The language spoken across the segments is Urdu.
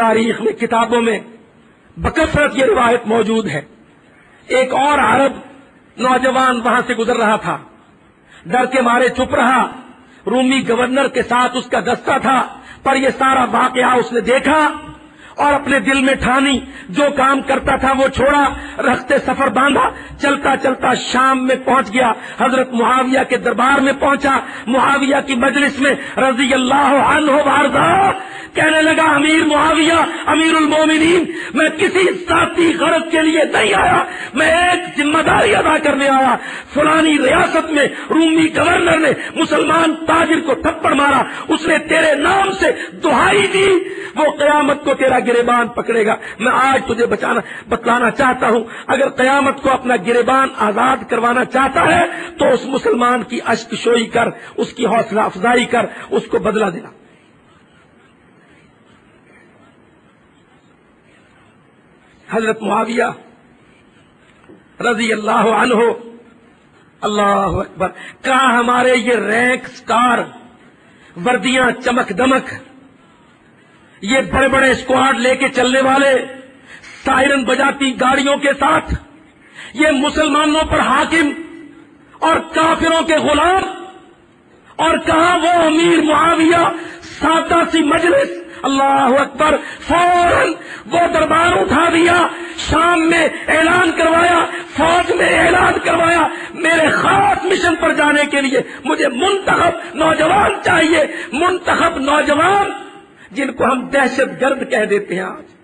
تاریخ میں کتابوں میں بکثرت یہ روایت موجود ہے. ایک اور عرب نوجوان وہاں سے گزر رہا تھا، ڈر کے مارے چپ رہا. رومی گورنر کے ساتھ اس کا دستہ تھا، پر یہ سارا واقعہ اس نے دیکھا اور اپنے دل میں ٹھانی. جو کام کرتا تھا وہ چھوڑا، رخت سفر باندھا، چلتا چلتا شام میں پہنچ گیا. حضرت معاویہ کے دربار میں پہنچا. معاویہ کی مجلس میں رضی اللہ عنہ وارضا کہنے لگا، امیر معاویہ، امیر المومنین، میں کسی ذاتی غرض کے لیے نہیں آیا، میں ایک ذمہ داری ادا کرنے آیا. فلانی ریاست میں رومی گورنر نے مسلمان تاجر کو تھپڑ مارا، اس نے تیرے نام سے دہائی دی، وہ قیامت کو تیرا گریبان پکڑے گا. میں آج تجھے بتلانا چاہتا ہوں، اگر قیامت کو اپنا گریبان آزاد کروانا چاہتا ہے تو اس مسلمان کی اشک شوئی کر، اس کی حوصلہ افزائی کر، اس کو بدلہ دینا. حضرت معاویہ رضی اللہ عنہ، اللہ اکبر، کہا ہمارے یہ رینک سٹار، وردیاں چمک دمک، یہ بڑے بڑے اسکواڈ لے کے چلنے والے، سائرن بجاتی گاڑیوں کے ساتھ، یہ مسلمانوں پر حاکم اور کافروں کے غلام، اور کہا وہ امیر معاویہ، سادہ سی مجلس. اللہ اکبر، فوراً وہ دربار اٹھا دیا، شام میں اعلان کروایا، فوج میں اعلان کروایا، میرے خاص مشن پر جانے کے لیے مجھے منتخب نوجوان چاہیے. منتخب نوجوان جن کو ہم دہشت گرد کہہ دیتے ہیں. آج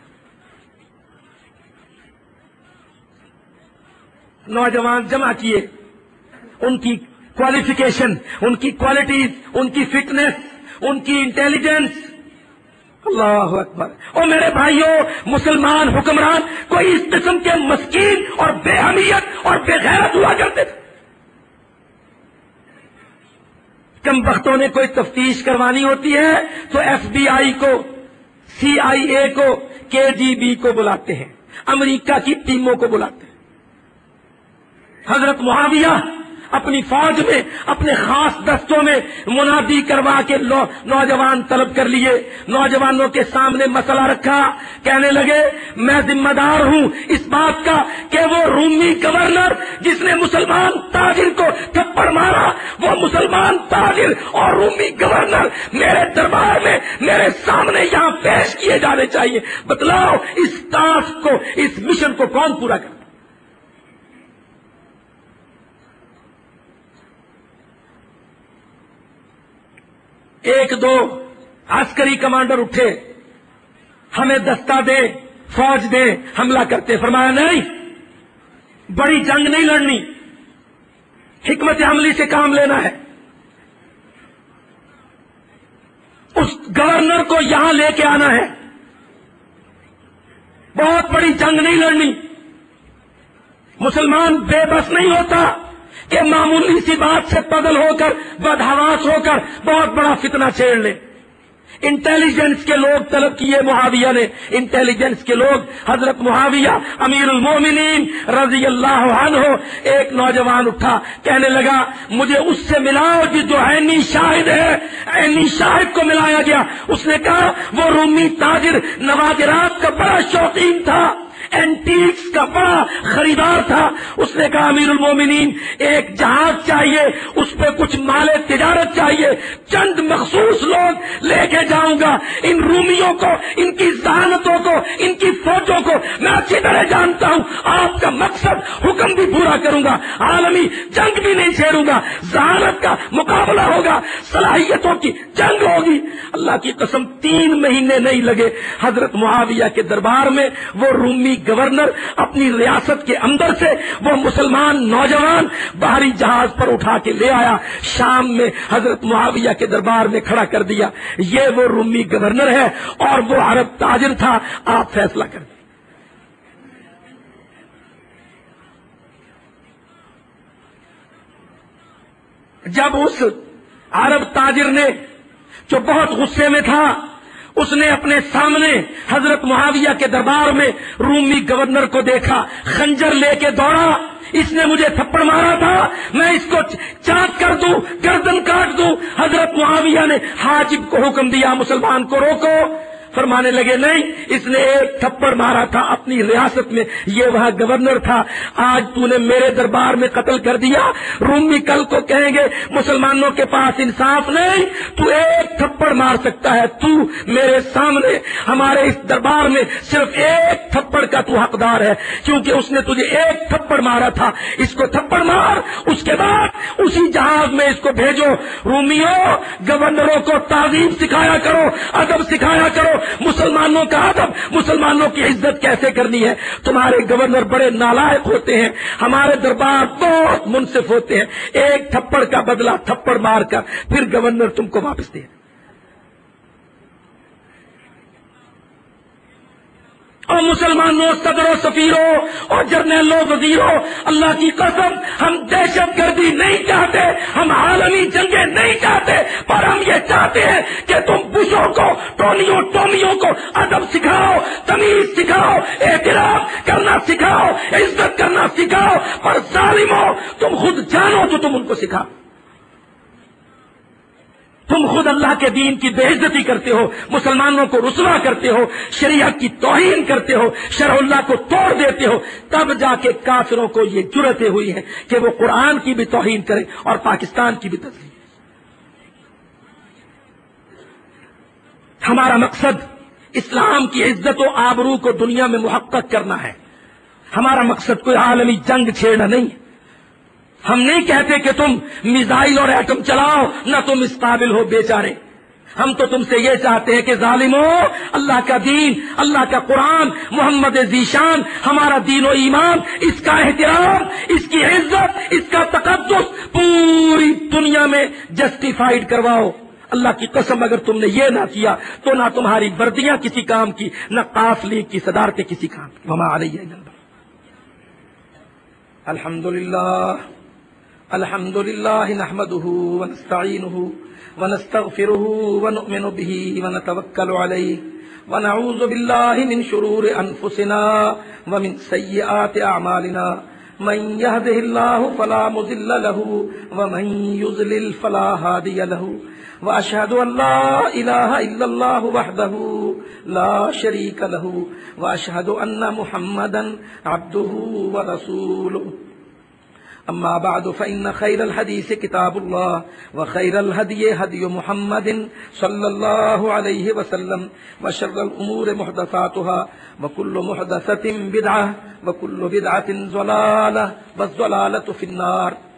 نوجوان جمع کیے، ان کی کوالیفیکیشن، ان کی کوالٹیز، ان کی فٹنس، ان کی انٹیلیجنس. اللہ اکبر. اور میرے بھائیوں، مسلمان حکمران کوئی اس قسم کے مسکین اور بے اہمیت اور بے غیرت ہوا کرتے تھے. کم وقتوں نے کوئی تفتیش کروانی ہوتی ہے تو ایف بی آئی کو، سی آئی اے کو، کے جی بی کو بلاتے ہیں، امریکہ کی ٹیموں کو بلاتے ہیں. حضرت معاویہ اپنی فوج میں، اپنے خاص دستوں میں منادی کروا کے نوجوان طلب کر لیے. نوجوانوں کے سامنے مسئلہ رکھا، کہنے لگے میں ذمہ دار ہوں اس بات کا کہ وہ رومی گورنر جس نے مسلمان تاجر کو تھپڑ مارا، وہ مسلمان تاجر اور رومی گورنر میرے دربار میں، میرے سامنے یہاں پیش کیے جانے چاہیے. بتلاؤ اس ٹاسک کو، اس مشن کو کون پورا کرتا؟ ایک دو عسکری کمانڈر اٹھے، ہمیں دستہ دیں، فوج دیں، حملہ کرتے. فرمایا نہیں، بڑی جنگ نہیں لڑنی، حکمت عملی سے کام لینا ہے. اس گورنر کو یہاں لے کے آنا ہے، بہت بڑی جنگ نہیں لڑنی. مسلمان بے بس نہیں ہوتا کہ معمولی سی بات سے پاگل ہو کر، بدحواس ہو کر بہت بڑا فتنہ چھیڑ لے. انٹیلیجنس کے لوگ طلب کیے معاویہ نے. انٹیلیجنس کے لوگ، حضرت معاویہ امیر المومنین رضی اللہ عنہ. ایک نوجوان اٹھا، کہنے لگا مجھے اس سے ملاؤ جو عینی شاہد ہے. عینی شاہد کو ملایا گیا. اس نے کہا وہ رومی تاجر نوادرات کا بڑا شوقین تھا، اینٹیکس کا بڑا خریدار تھا. اس نے کہا امیر المومنین ایک جہاز چاہیے، اس پہ کچھ مال تجارت چاہیے، چند مخصوص لوگ لے کے جاؤں گا. ان رومیوں کو، ان کی ذہانتوں کو، ان کی فوجوں کو میں اچھی طرح جانتا ہوں. آپ کا مقصد حکم بھی پورا کروں گا، عالمی جنگ بھی نہیں چھیڑوں گا، ذہانت کا مقابلہ ہوگا، صلاحیتوں کی جنگ ہوگی. اللہ کی قسم 3 مہینے نہیں لگے، حضرت معاویہ کے دربار میں وہ رومی گورنر اپنی ریاست کے اندر سے وہ مسلمان نوجوان بحری جہاز پر اٹھا کے لے آیا، شام میں حضرت معاویہ کے دربار میں کھڑا کر دیا. یہ وہ رومی گورنر ہے اور وہ عرب تاجر تھا، آپ فیصلہ کر دیں. جب اس عرب تاجر نے، جو بہت غصے میں تھا، اس نے اپنے سامنے حضرت معاویہ کے دربار میں رومی گورنر کو دیکھا، خنجر لے کے دوڑا. اس نے مجھے تھپڑ مارا تھا، میں اس کو چاک کر دوں، گردن کاٹ دوں. حضرت معاویہ نے حاجب کو حکم دیا مسلمان کو روکو. فرمانے لگے نہیں، اس نے ایک تھپڑ مارا تھا اپنی ریاست میں، یہ وہاں گورنر تھا، آج تو نے میرے دربار میں قتل کر دیا۔ رومی کل کو کہیں گے مسلمانوں کے پاس انصاف نہیں، تو ایک تھپڑ مار سکتا ہے، تو میرے سامنے ہمارے اس دربار میں صرف ایک تھپڑ کا تو حقدار ہے، کیونکہ اس نے تجھے ایک تھپڑ مارا تھا، اس کو تھپڑ مار، اس کے بعد اسی جہاز میں اس کو بھیجو۔ رومیوں، گورنروں کو تعظیم سکھایا کرو، ادب سکھایا کرو، مسلمانوں کا ادب، مسلمانوں کی عزت کیسے کرنی ہے۔ تمہارے گورنر بڑے نالائق ہوتے ہیں، ہمارے دربار بہت منصف ہوتے ہیں، ایک تھپڑ کا بدلہ تھپڑ مار کر پھر گورنر تم کو واپس دے۔ اور مسلمانوں، صدروں، سفیروں اور جرنیلوں، وزیروں، اللہ کی قسم ہم دہشت گردی نہیں چاہتے، ہم عالمی جنگیں نہیں چاہتے، پر ہم یہ چاہتے ہیں کہ تم بشوں کو، ٹومیوں کو ادب سکھاؤ، تمیز سکھاؤ، احترام کرنا سکھاؤ، عزت کرنا سکھاؤ، پر ظالموں تم خود جانو تو تم ان کو سکھاؤ۔ تم خود اللہ کے دین کی بے عزتی کرتے ہو، مسلمانوں کو رسوا کرتے ہو، شریعت کی توہین کرتے ہو، شرع اللہ کو توڑ دیتے ہو، تب جا کے کافروں کو یہ جرأتیں ہوئی ہیں کہ وہ قرآن کی بھی توہین کریں اور پاکستان کی بھی تذلیل۔ ہمارا مقصد اسلام کی عزت و آبرو کو دنیا میں محقق کرنا ہے، ہمارا مقصد کوئی عالمی جنگ چھیڑنا نہیں ہے۔ ہم نہیں کہتے کہ تم میزائل اور ایٹم چلاؤ، نہ تم اس قابل ہو بیچارے، ہم تو تم سے یہ چاہتے ہیں کہ ظالموں، اللہ کا دین، اللہ کا قرآن، محمد ذیشان ہمارا دین و ایمان، اس کا احترام، اس کی عزت، اس کا تقدس پوری دنیا میں جسٹیفائیڈ کرواؤ۔ اللہ کی قسم اگر تم نے یہ نہ کیا تو نہ تمہاری وردیاں کسی کام کی، نہ قافلے کی صدارتیں کسی کام کی۔ وما علیہ الا البلاغ۔ الحمد للہ نحمده ونستعینه ونستغفره ونؤمن به ونتوکل علیہ ونعوذ باللہ من شرور انفسنا ومن سیئات اعمالنا من يهده الله فلا مضل له ومن يضلل فلا هادي له واشهد ان لا اله الا الله وحده لا شريك له واشهد ان محمدا عبده ورسوله اما بعد فان خير الحديث كتاب الله وخير الهدي هدي محمد صلى الله عليه وسلم وشر الامور محدثاتها وكل محدثة بدعة وكل بدعة ضلالة والضلالة في النار۔